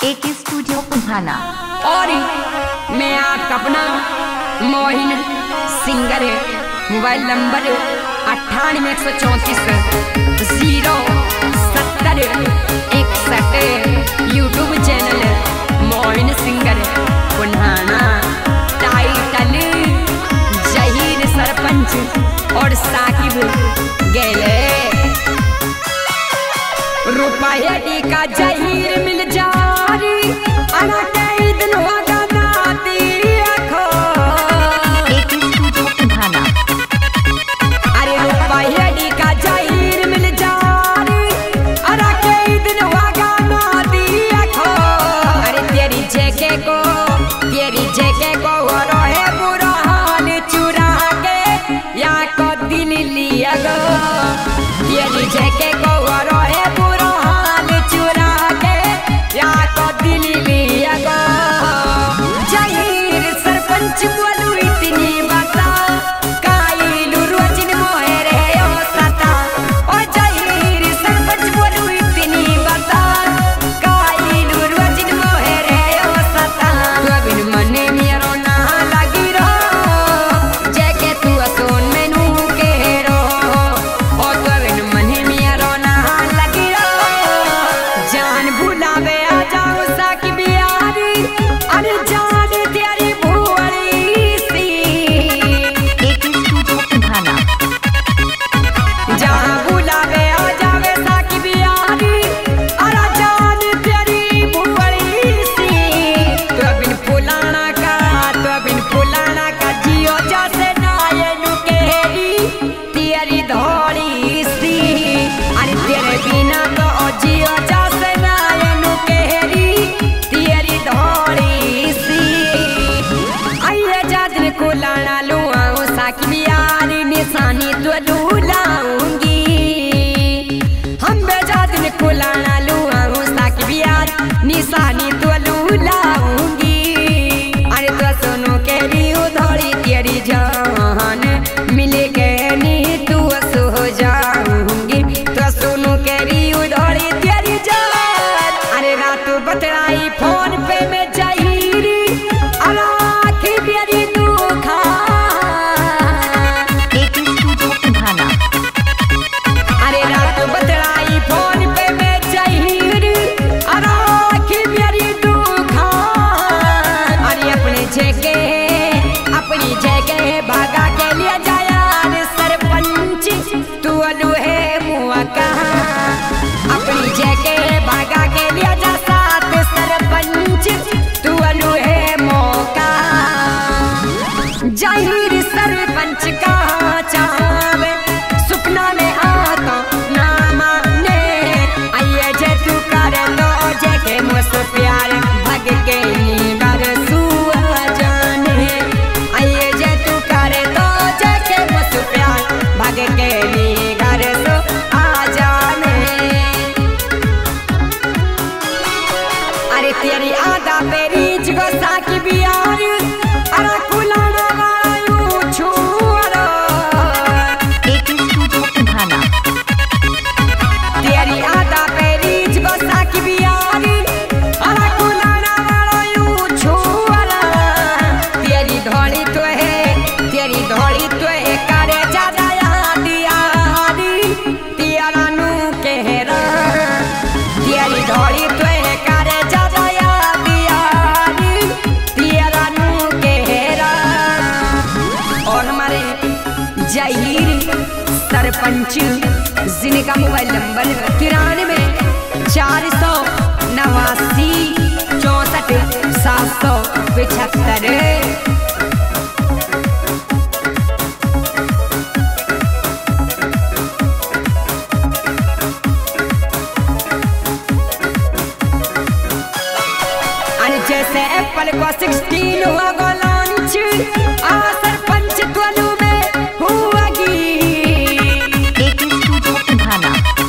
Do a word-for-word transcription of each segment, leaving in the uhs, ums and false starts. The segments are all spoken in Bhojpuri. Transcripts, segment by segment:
एके स्टूडियो पुराना। और मैं आपका अपना मोहिन सिंगर है। मोबाइल नंबर अट्ठानवे एक सौ चौंतीस जीरो सत्तर इकसठ। यूट्यूब चैनल मोहिन सिंगर पुराना। टाइटल जहीर सरपंच और साकिब गेले। रुपया का जहीर मिल जारी अना कई दिन होगा नाती आखो। एके स्टूडियो पुराना। अरे रुपया का जहीर मिल जारी अना कई दिन होगा नाती आखो। अरे तेरी जेके को तेरी जेके को रोहे बुरा हाल चुरा के या को दिल लिया गो। तेरी जेके को रोहे बुरा हाल चुरा के या को दिल लिया गो। जहीर सरपंच बोलू इतनी बता काइलू रोजिन मोहे रे ओ सता। ओ जहीर सरपंच बोलू इतनी बता काइलू रोजिन मोहे रे ओ सता। तू बिन मने मेरो ना लगी रो जेके तू सोन मेनू के रो। ओ तू बिन मने मेरो ना लगी रो जान भुलावे आ जाओ साकी बियारी। अरे जान तेरी भुवड़ी सी। एके स्टूडियो पुराना। जहाँ बुलावे आ जावे साकी बियारी। अरे जान तेरी भुवड़ी सी। तो बिन फुलाना का तो बिन फुलाना का जियो जैसे नायनु केरी तेरी धोड़ी सी। अरे तेरे बिना तो जियो जैसे नायनु केरी तेरी धोड़ी सी। आइए जादन को लाना लुआऊं साकी बियारी निशानी तो लूलाऊंगी। हम बेजादन को लाना लुआऊं साकी बियारी निशानी तो लूलाऊंगी। अरे तो सुनो के रियो धोड़ी तेरी जान मिले के नी तू सो जाऊंगी। तो सुनो के रियो धोड़ी तेरी जान। अरे रात बतलाई फोन पे में जहीरी अरे आखी मेरी दुखा। एके स्टूडियो पुराना। अरे रात बतलाई फोन पे में जहीरी अरे आखी मेरी दुखा। अरे अपने जगह अपनी जगह भागा के लिए जाया रे सरपंच तू अलू है मुआ कहाँ। अपनी जगह भागा के लिए जा साथ सरपंच तू अलू है मौका। जहीर सरपंच कहाँ चावे सुपना में आता ना माने। आइए जे तू कर लो जे के मुझसे प्यार भग के नीगर सुआ जाने। आइए जे तू कर लो जे के मुझसे प्यार भग के नीगर सु आ जाने। अरे तेरी आदा पेरी जगो साकी बियारी अरे कुलाना वाला यूं छुआरा। एके स्टूडियो पुराना। तेरी आदा पेरी जगो साकी बियारी अरे कुलाना वाला यूं छुआरा। तेरी धोड़ी तो है तेरी धोड़ी तो है करे ज्यादा याद यारी तेरा नू कहरा। तेरी धोड़ी तो है करे ज्यादा याद यारी तेरा नू कहरा। और हमारे जहीर सरपंच जिनका मोबाइल नंबर तिरानवे चार सौ नवासी चौसठ सात सौ पिछहत्तर। अरे जैसे एप्पल को सिक्सटीन हुआ गो लॉन्च आ सरपंच त्वलू में हुआगी। एके स्टूडियो पुराना।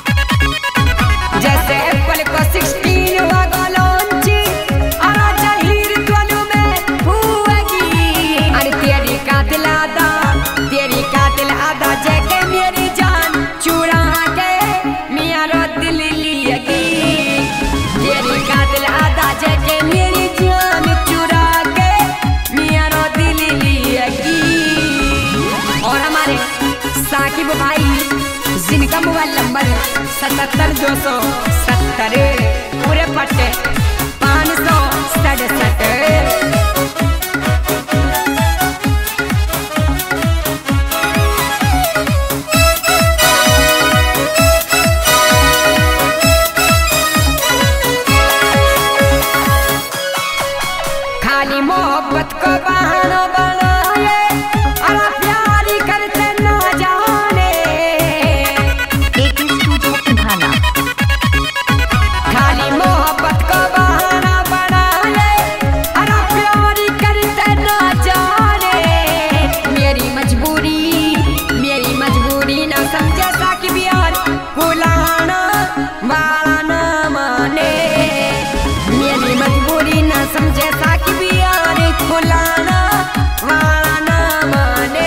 जैसे एप्पल को सिक्सटीन हुआ गो लॉन्च आ जहीर त्वलू में हुआगी। अरे तेरी कातिल आदा तेरी कातिल आदा जेके मेरी जान चुरा के मियाँ रो दिल लियगी। तेरी कातिल आदा जे सतहत्तर दो सौ सत्तर पूरे पट्टे पाँच सौ सड़सठ। खाली मोहब्बत को बहाना बनाए अरे प्यारी करते ना जाने। एक स्टूडियो तुम्हारा। खाली मोहब्बत को बहाना बनाए अरे प्यारी करते ना जाने। मेरी मजबूरी मेरी मजबूरी ना समझे साकी बियार बुलाना वाला ना माने। मेरी मजबूरी ना समझे साकी बियार बुलाना वाला ना माने।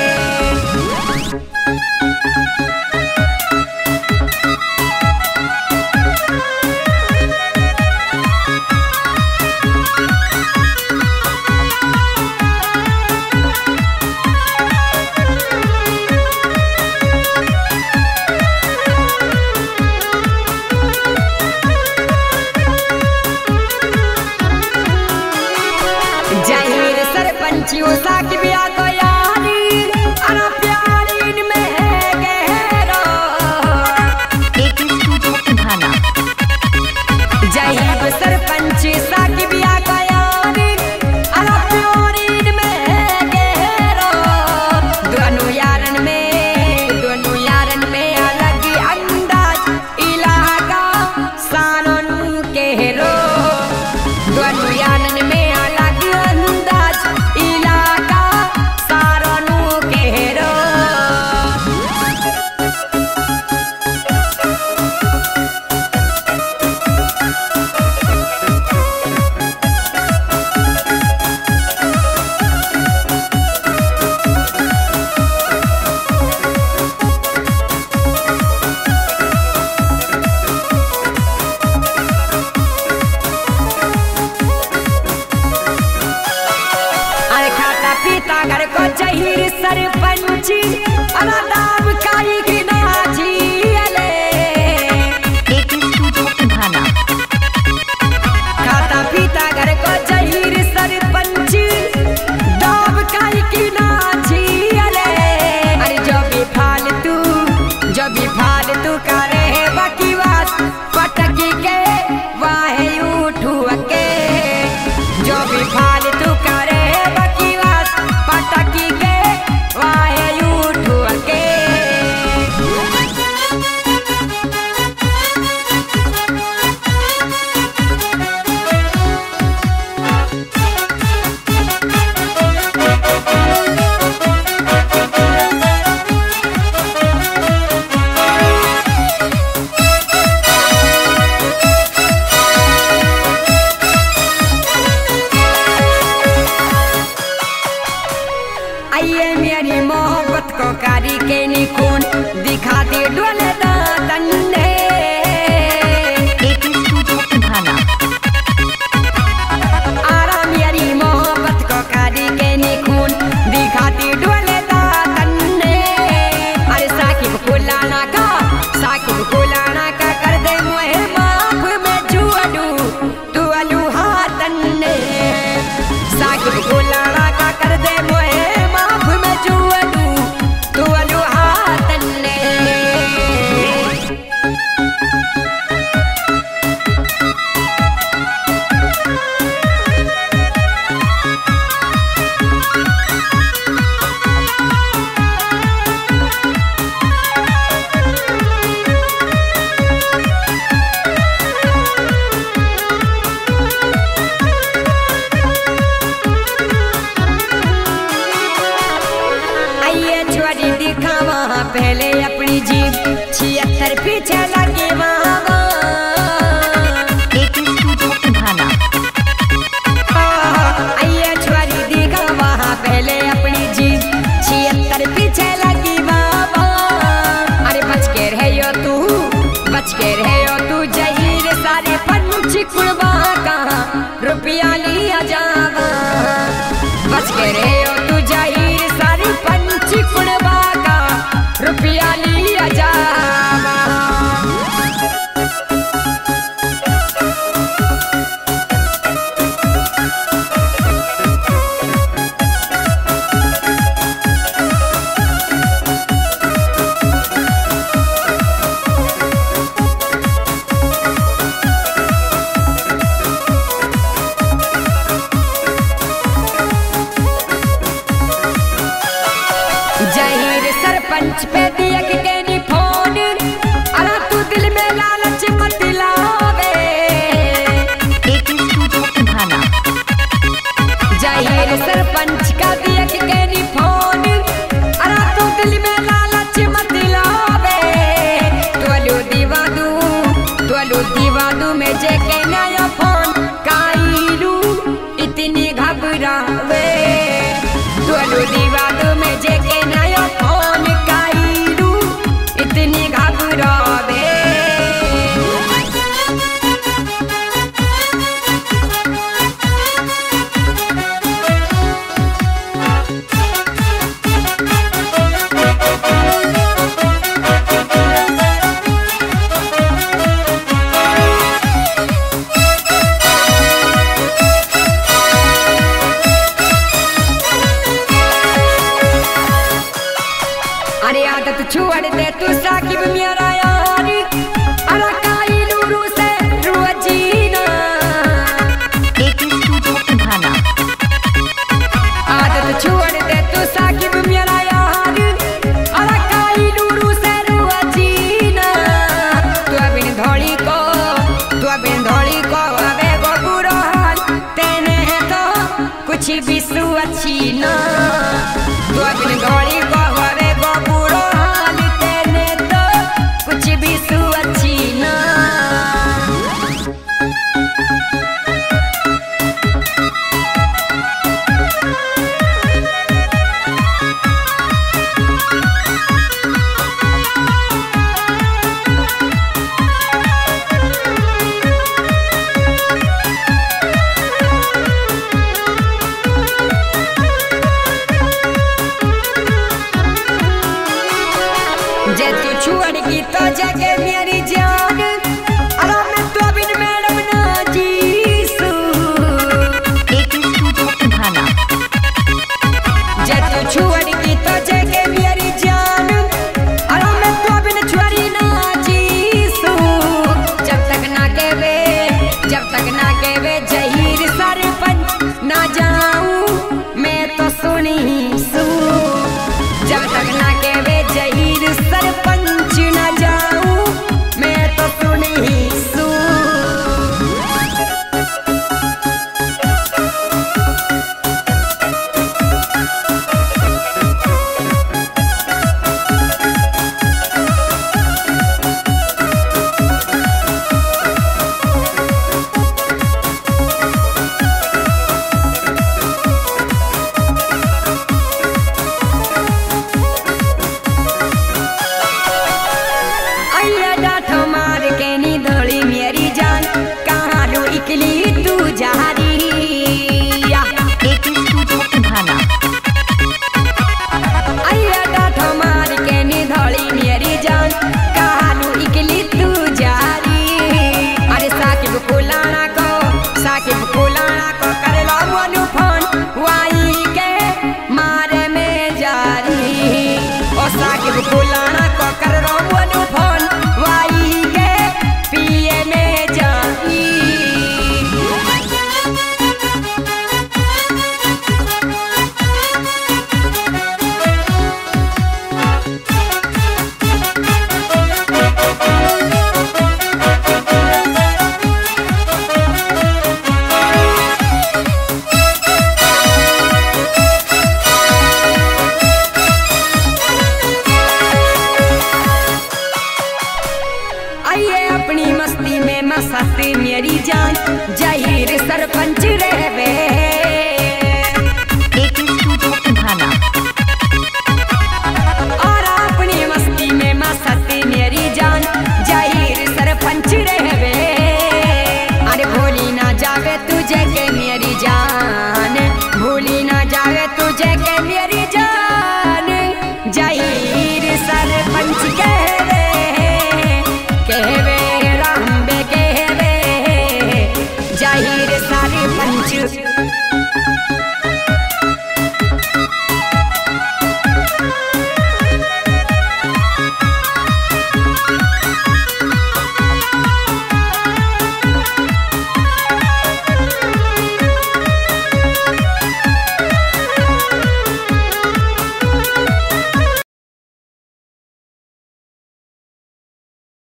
जाहिर सरपंचियों साकी बिया को यारी अरे प्यारी में है गहरा। एक स्टूडियो तुम्हारा। जाहिर सरपंच साकी बिया को यारी अरे प्यारी में है गहरा। दोनों यारन में दोनों यारन में अलग अंदाज इलाका सानों के रो। दोनों यारन में अलग अंदाज इलाका सारों के रो। अरे खाता पीता घर को जहीर सरपंच अरे दाब काई की नाची अले। एक स्टूडियो तुम्हारा। खाता पीता घर को जहीर सरपंच दाब काई की नाची अले। अरे जो भी फालतू जो भी फालतू करे बाकी बात पटकी के वाहे उठू के। जो भी फालतू करे बाकी बात पटकी के वाहे उठू के। आइए मेरी मोहब्बत को कारी के निखून दिखा दे डोले दातन ने। एक स्टूडियो तुम्हारा। आरा मेरी मोहब्बत को कारी के निखून दिखा दे डोले दातन ने। अरे साकिब फुलाना का साकिब फुलाना का कर दे मोहे माफ में जुआडू तू अलू हाथन ने। साकिब फुलाना का कर दे मोहे माफ में जुआडू तू अलू हाथन ने। आइए छोरी दिखावा पहले अपनी जीप छिहत्तर पीछे लगे वहाँ। एक स्टूडियो तुम्हारा। आइए छोरी दिखावा पहले अपनी जीप छिहत्तर पीछे लगी बाबा। अरे बच के रहो तू बच के रहो तू जहीर सारे पंछी कुड़वा कहाँ रुपया लिया जावा। बच के रहो तू जहीर सारी पंछी कुड़वा का रुपया लिया जावा। जारी एक स्टूडियो भाना। आइया डाठ मार के निधड़ी मेरी जान कहानू इकली तू जारी। अरे साकिब फुलाना को साकिब फुलाना को कर लो मनु फोन वाई के मारे में जारी। ओ साकिब फुलाना को कर लो मनु फोन वाई के पिए में जारी। आइए अपनी मस्ती में मस्ती मेरी जान जाहिर सरपंच रहवे। एक स्टूडियो भाना। और अपनी मस्ती में मस्ती मेरी जान जाहिर सरपंच रहवे। अरे भोली ना जावे तुझे के मेरी जान